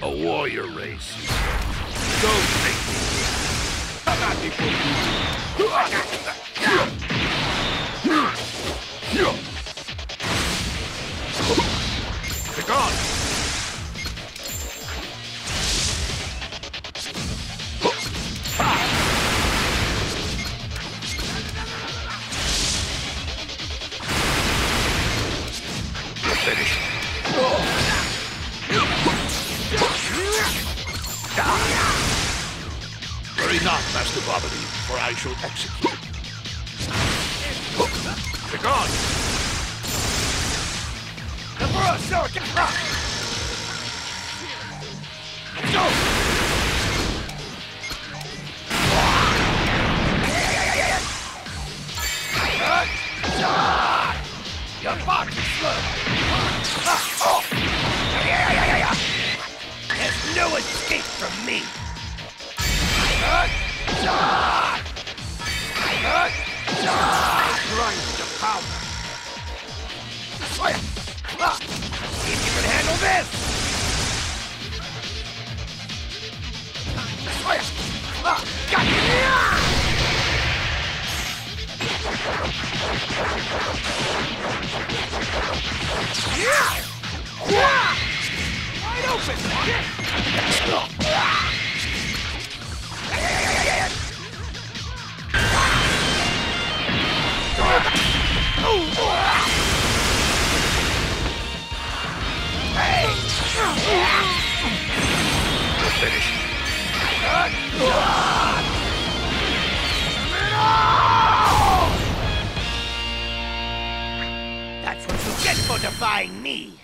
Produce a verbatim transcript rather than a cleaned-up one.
A warrior race. Go take me. Come at me, Goku. Gone. Finish. Worry not, Master Babidi, for I shall execute. Begone! Dabura, sir, get rock! Let's go! Your box is slow! There's no escape from me! Grind to power! See if you can handle this! Got you! Wide open! Finish. That's what you get for defying me!